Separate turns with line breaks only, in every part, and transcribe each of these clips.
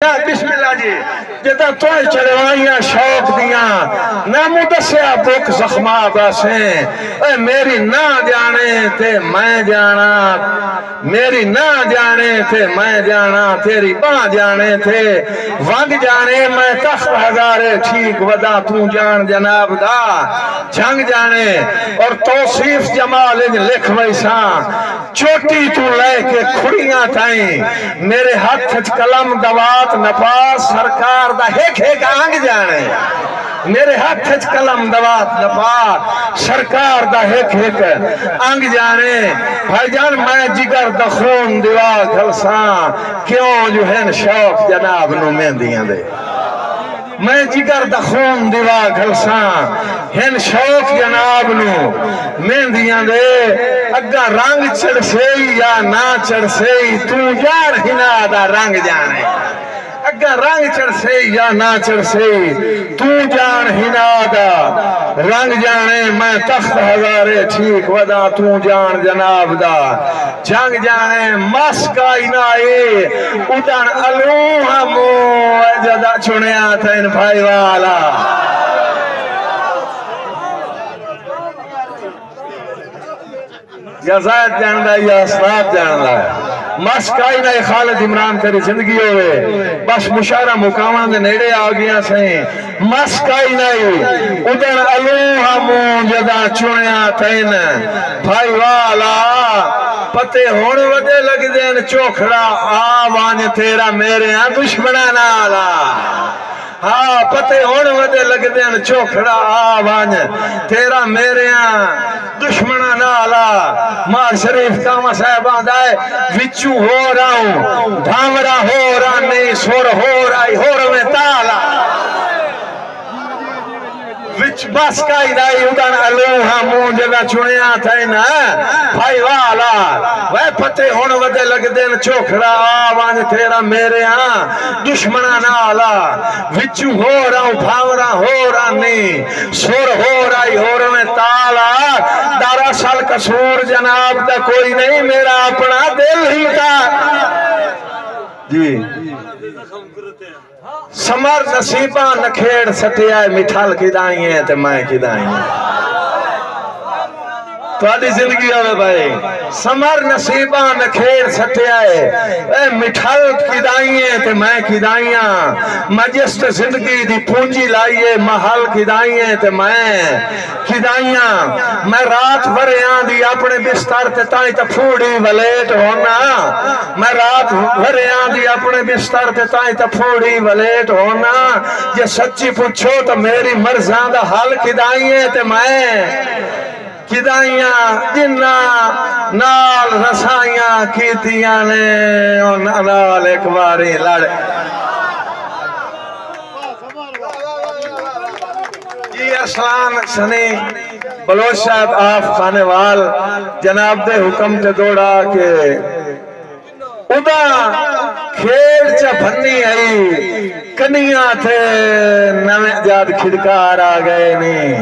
نا بسم اللہ جی جدا تو چڑھوائیاں شوق دیاں نامو دسیا بک زخمہ باسیں اے میری نہ جانے تے میں جانا میری نہ جانے تھے میں جانا تیری باں جانے تھے ونگ جانے میں تخت ہزارے ٹھیک ودا تو جان جناب دا جنگ جانے اور توصیف جمال لکھ ویساں چوٹی تو لے کے کھڑیاں تھائیں میرے ہاتھ قلم دوات نپاس سرکار دا ہیک ہیک آنگ جانے میرے ہاتھ قلم دوات نپاس سرکار دا ہیک ہیک آنگ جانے بھائی جان میں جگر دا خون دیوا گھلساں کیوں جو ہے شوق جناب نو مہندیاں دے میں جگر دا خون دیوا گھلساں ہن شوق جناب نو مہندیاں دے اگا رنگ چڑھ سئی یا نہ چڑھ سئی تو جان ہنا دا رنگ جانے اگا رنگ چڑھ سئی یا نہ چڑھ سئی تو جان ہنا دا رنگ جانے میں تخت ہزارے ٹھیک ودا تو جان جناب دا جنگ جانے مسکائی نائی اٹھان علو ہمو جدا چنیا تھا ان بھائی والا یا زائد جاندہ یا اسرات جاندہ مسکائی نائی خالد عمران تیری زندگی ہوئے بس مشارہ مقامہ دے نیڑے آگیاں سہیں مسکائی نائی ادھر علوہ موجدہ چنیا تین بھائی والا پتے ہونے ودے لگ دین چوکھڑا آوان تیرا میرے ہاں دشمنہ نالا ہاں پتے ہونے ودے لگ دین چوکھڑا آوان تیرا میرے ہاں دشمنہ نالا مار شریف کاما صاحبان دائے وچو ہو رہا ہوں دھامرہ ہو رہا نہیں سور ہو رہا ہو رہا میں تالا وچ بس کائی دائی ادھان علوہا مون جگہ چنیا تھا نا بھائی والا وہ پتے ہونے ودے لگ دین چوکھڑا آوان تیرا میرے ہاں دشمنہ نالا وچو ہو رہا ہوں دھامرہ ہو رہا نہیں سور ہو رہا میں تالا دراصل قصور جناب دا کوئی نہیں میرا اپنا دل ہی تھا جی سمر نصیبہ نکھیڑ سٹی آئے مٹھال کی دائیں ہیں تے میں کی دائیں ہیں تو آدھی زندگی ہوئے بھائی سمر نصیبہ نکھیڑ سٹی آئے اے مٹھال کی دائیں ہیں تے میں کی دائیں ہیں مجست زندگی دی پونجی لائیے محل کی دائیں ہیں تے میں کی دائیں ہیں میں رات بھریاں دی اپنے بستر تے تائیں تا پھوڑی ولیٹ ہونا میں رات بھریاں دی اپنے بستر تے تائیں تا پھوڑی ولیٹ ہونا یہ سچی پوچھو تو میری مرزاں دا حل کی دائیں ہیں تے میں کدائیاں جنہ نال رسائیاں کیتیاں نے اور نال ایک باری لڑے جی ارسلان سنی بلوچ صاحب آف خانے وال جناب دے حکم تے دوڑا کہ ادا کھیڑ چا بھنی آئی کنیاں تھے نویں جاد کھڑکار آگئے نہیں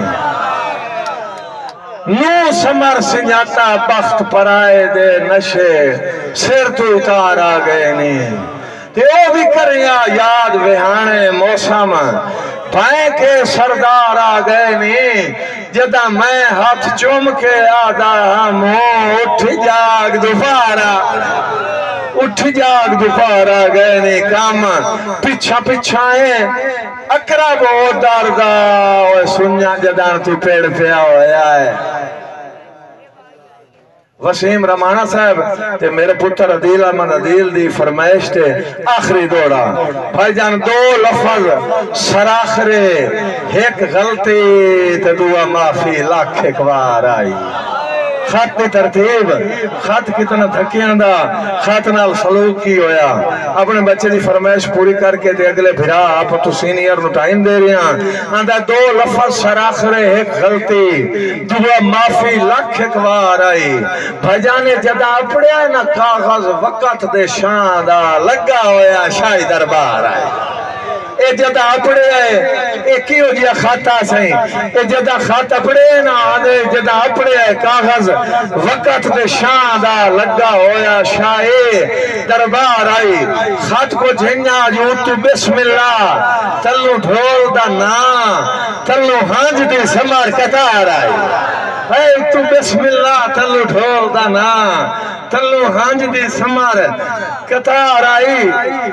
نو سمر سنجاتا بخت پرائے دے نشے سر تو اتار آگئے نہیں تے او بھی کریا یاد وہانے موسم بھائیں کے سردار آگئے نہیں جدہ میں ہاتھ چوم کے آدھا ہم اٹھ جاگ دوپہر آگئے نہیں کام پچھا پچھائیں اقرب او داردا سنیا جدان تو پیڑ پیا ہویا ہے وسیم رمانہ صاحب تے میرے پتر عدیل احمد عدیل دی فرمائش تے آخری دوڑا بھائی جان دو لفظ سراخرے ایک غلطی تے دعا معافی لاکھ ایک بار آئی خط کی ترتیب خط کتنا دھکیاں دا خط نال سلوک کی ہویا اپنے بچے دی فرمائش پوری کر کے دے اگلے بھرا آپ تو سینئر نو ٹائم دے رہے ہیں اندہ دو لفظ سراخرے ایک غلطی دعا معافی لاکھ ایک بار آئی بھجانے جدا اپڑیا نا کاغذ وقت دے شان دا لگا ہویا شاہی دربار آئی اے جدا اپڑے ہے اے کیوں جیا خاتا سہیں اے جدا خات اپڑے نا آدھے جدا اپڑے ہے کاغذ وقت دے شاہ دا لگا ہویا شاہے دربار آئی خط کو جھنیا جو تو بسم اللہ تلو ڈھول دا نا تلو ہانج دی سمار کتار آئی اے تو بسم اللہ تلو ڈھول دا نا تلو ہانج دی سمار کتار آئی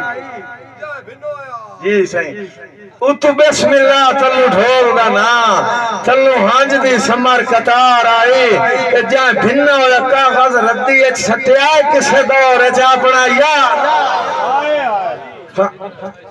جی صحیح اتو بسم اللہ تلو ڈھول دا نا تلو ہانج دی سمار کتار آئی جہاں بھننا ہویا کاغذ ردی اچھ سٹے آئے کسے دور جا اپنا یاد